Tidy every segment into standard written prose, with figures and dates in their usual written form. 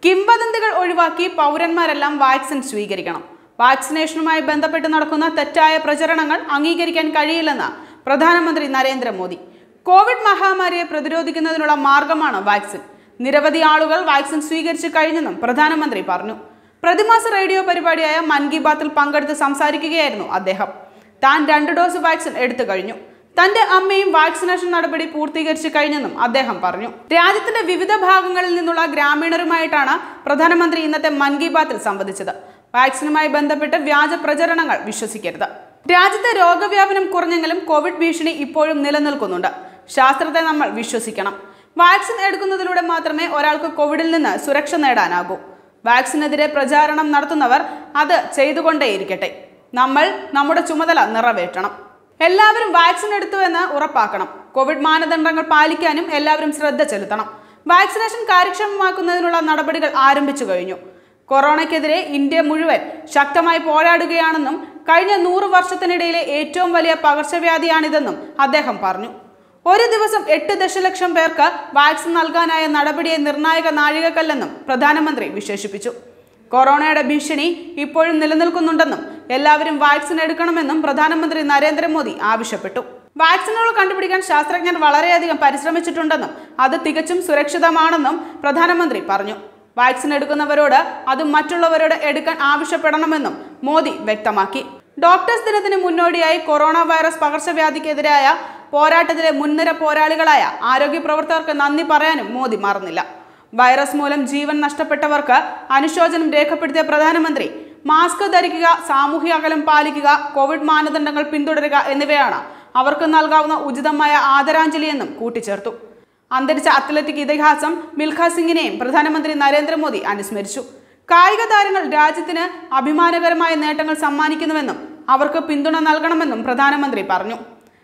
കിംവദന്തികൾ ഒഴിവാക്കി പൗരന്മാരെല്ലാം വാക്സിൻ സ്വീകരിക്കണം. വാക്സിനേഷനുമായി ബന്ധപ്പെട്ട് നടക്കുന്ന തെറ്റായ പ്രചരണങ്ങൾ അംഗീകരിക്കാൻ കഴിയില്ലെന്ന് പ്രധാനമന്ത്രി നരേന്ദ്രമോദി. കോവിഡ് മഹാമാരിയെ പ്രതിരോധിക്കുന്നതിനുള്ള മാർഗമാണ് വാക്സിൻ. നിരവധി ആളുകൾ വാക്സിൻ സ്വീകരിച്ചു കഴിഞ്ഞെന്നും പ്രധാനമന്ത്രി പറഞ്ഞു. പ്രതിമാസ റേഡിയോ പരിപാടിയായ മൻ കി ബാത്തിൽ പങ്കെടുത്ത് സംസാരിക്കുകയായിരുന്നു അദ്ദേഹം. താൻ 2 ഡോസ് വാക്സിൻ എടുത്തു കഴിഞ്ഞു. തന്റെ അമ്മയും വാക്സിനേഷൻ നടപടി പൂർത്തീകരിച്ചു കഴിഞ്ഞെന്നും അദ്ദേഹം പറഞ്ഞു. രാജ്യത്തിന്റെ വിവിധ ഭാഗങ്ങളിൽ നിന്നുള്ള ഗ്രാമീണരുമായിട്ടാണ് പ്രധാനമന്ത്രി ഇന്നത്തെ മൻ കി ബാത്തിൽ സംവദിച്ചത്. വാക്സിനുമായി ബന്ധപ്പെട്ട് വ്യാജ പ്രചരണങ്ങൾ വിശ്വസിക്കരുത്. രാജ്യത്തെ രോഗവ്യാപനം കുറഞ്ഞെങ്കിലും കോവിഡ് ഭീഷണി ഇപ്പോഴും നിലനിൽക്കുന്നുണ്ട്. ശാസ്ത്രത്തെ നമ്മൾ വിശ്വസിക്കണം. വാക്സിൻ എടുക്കുന്നതിലൂടെ മാത്രമേ ഒരാൾക്ക് കോവിഡിൽ നിന്ന് സുരക്ഷ നേടാനാകൂ. വാക്സിനെതിരെ പ്രചാരണം നടത്തുന്നവർ അത് ചെയ്തുകൊണ്ടേയിരിക്കട്ടെ. നമ്മൾ നമ്മുടെ ചുമതല നിറവേറ്റണം. എല്ലാവരും വാക്സിൻ എടുത്തുവെന്ന് ഉറപ്പാക്കണം. കോവിഡ് മാനദണ്ഡങ്ങൾ പാലിക്കാനും എല്ലാവരും ശ്രദ്ധ ചെലുത്തണം. വാക്സിനേഷൻ കാര്യക്ഷമമാക്കുന്നതിനുള്ള നടപടികൾ ആരംഭിച്ചു കഴിഞ്ഞു. കൊറോണയ്ക്കെതിരെ ഇന്ത്യ മുഴുവൻ ശക്തമായി പോരാടുകയാണെന്നും കഴിഞ്ഞ 100 വർഷത്തിനിടയിലെ ഏറ്റവും വലിയ പകർച്ചവ്യാധിയാണിതെന്നും അദ്ദേഹം പറഞ്ഞു. ഒരു ദിവസം 8 ദശലക്ഷം പേർക്ക് വാക്സിൻ നൽകാനായ നടപടിയെ നിർണായക നാഴികക്കല്ലെന്നും പ്രധാനമന്ത്രി വിശേഷിപ്പിച്ചു. കൊറോണയുടെ ഭീഷണി ഇപ്പോഴും നിലനിൽക്കുന്നുണ്ടെന്നും എല്ലാവരും വാക്സിൻ എടുക്കണമെന്നും പ്രധാനമന്ത്രി നരേന്ദ്രമോദി ആവശ്യപ്പെട്ടു. വാക്സിനുകൾ കണ്ടുപിടിക്കാൻ ശാസ്ത്രജ്ഞർ വളരെയധികം പരിശ്രമിച്ചിട്ടുണ്ടെന്നും അത് തികച്ചും സുരക്ഷിതമാണെന്നും പ്രധാനമന്ത്രി പറഞ്ഞു. വാക്സിൻ എടുക്കുന്നവരോട് അത് മറ്റുള്ളവരോട് എടുക്കാൻ ആവശ്യപ്പെടണമെന്നും മോദി വ്യക്തമാക്കി. ഡോക്ടേഴ്സ് ദിനത്തിന് മുന്നോടിയായി കൊറോണ വൈറസ് പകർച്ചവ്യാധിക്കെതിരായ പോരാട്ടത്തിലെ മുൻനിര പോരാളികളായ ആരോഗ്യ പ്രവർത്തകർക്ക് നന്ദി പറയാനും മോദി മറന്നില്ല. വൈറസ് മൂലം ജീവൻ നഷ്ടപ്പെട്ടവർക്ക് അനുശോചനം രേഖപ്പെടുത്തിയ പ്രധാനമന്ത്രി മാസ്ക് ധരിക്കുക, സാമൂഹ്യ അകലം പാലിക്കുക, കോവിഡ് മാനദണ്ഡങ്ങൾ പിന്തുടരുക എന്നിവയാണ് അവർക്ക് നൽകാവുന്ന ഉചിതമായ ആദരാഞ്ജലിയെന്നും കൂട്ടിച്ചേർത്തു. അന്തരിച്ച അത്ലറ്റിക് ഇതിഹാസം മിൽഖ സിംഗിനെയും പ്രധാനമന്ത്രി നരേന്ദ്രമോദി അനുസ്മരിച്ചു. കായിക താരങ്ങൾ രാജ്യത്തിന് അഭിമാനകരമായ നേട്ടങ്ങൾ സമ്മാനിക്കുന്നുവെന്നും അവർക്ക് പിന്തുണ നൽകണമെന്നും പ്രധാനമന്ത്രി പറഞ്ഞു.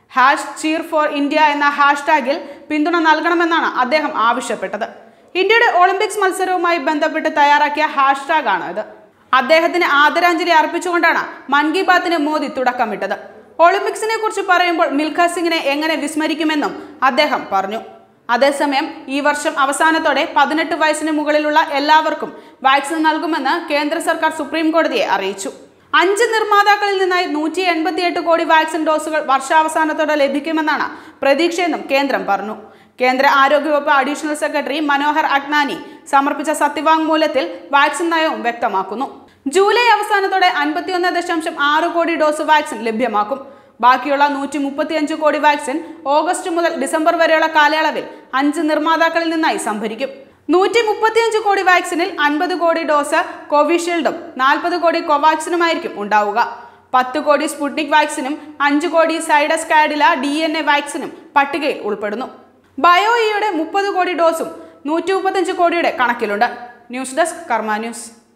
#cheer4India എന്ന ഹാഷ്ടാഗിൽ പിന്തുണ നൽകണമെന്നാണ് അദ്ദേഹം ആവശ്യപ്പെട്ടത്. ഇന്ത്യയുടെ ഒളിമ്പിക്സ് മത്സരവുമായി ബന്ധപ്പെട്ട് തയ്യാറാക്കിയ ഹാഷ്ടാഗാണ് ഇത്. അദ്ദേഹത്തിന് ആദരാഞ്ജലി അർപ്പിച്ചുകൊണ്ടാണ് മൻ കി ബാത്തിന് മോദി തുടക്കമിട്ടത്. ഒളിമ്പിക്സിനെ കുറിച്ച് പറയുമ്പോൾ മിൽഖ സിംഗിനെ എങ്ങനെ വിസ്മരിക്കുമെന്നും അദ്ദേഹം പറഞ്ഞു. അതേസമയം ഈ വർഷം അവസാനത്തോടെ 18 വയസ്സിന് മുകളിലുള്ള എല്ലാവർക്കും വാക്സിൻ നൽകുമെന്ന് കേന്ദ്ര സർക്കാർ സുപ്രീം കോടതിയെ അറിയിച്ചു. 5 നിർമ്മാതാക്കളിൽ നിന്നായി 188 കോടി വാക്സിൻ ഡോസുകൾ വർഷാവസാനത്തോടെ ലഭിക്കുമെന്നാണ് പ്രതീക്ഷയെന്നും കേന്ദ്രം പറഞ്ഞു. കേന്ദ്ര ആരോഗ്യവകുപ്പ് അഡീഷണൽ സെക്രട്ടറി മനോഹർ അഗ്നാനി സമർപ്പിച്ച സത്യവാങ്മൂലത്തിൽ വാക്സിൻ നയവും വ്യക്തമാക്കുന്നു. ജൂലൈ അവസാനത്തോടെ 51.6 കോടി ഡോസ് വാക്സിൻ ലഭ്യമാക്കും. ബാക്കിയുള്ള 135 കോടി വാക്സിൻ ഓഗസ്റ്റ് മുതൽ ഡിസംബർ വരെയുള്ള കാലയളവിൽ 5 നിർമ്മാതാക്കളിൽ നിന്നായി സംഭരിക്കും. 135 കോടി വാക്സിനിൽ 50 കോടി ഡോസ് കോവിഷീൽഡും 40 കോടി കോവാക്സിനുമായിരിക്കും ഉണ്ടാവുക. 10 കോടി സ്പുട്നിക് വാക്സിനും 5 കോടി സൈഡസ് കാഡില DNA വാക്സിനും പട്ടികയിൽ ഉൾപ്പെടുന്നു. ബയോഇയുടെ 30 കോടി ഡോസും 135 കോടിയുടെ കണക്കിലുണ്ട്. News desk Karma news.